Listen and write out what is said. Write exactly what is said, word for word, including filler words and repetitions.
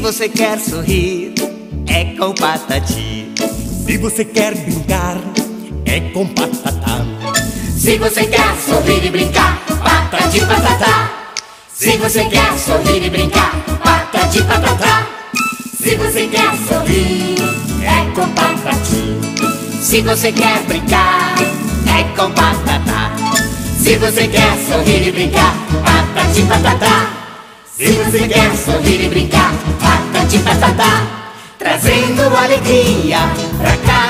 você quer sorrir, é com Patati. Se você quer brincar, é com Patatá. Se você quer sorrir e brincar, patati patatá. Se você quer sorrir e brincar, patati patatá. Se você quer sorrir, é com Patati. Se você quer brincar, é com Patatá. Se você quer sorrir e brincar, patati patatá. Se você quer sorrir e brincar, patati patatá. Trazendo alegria pra cada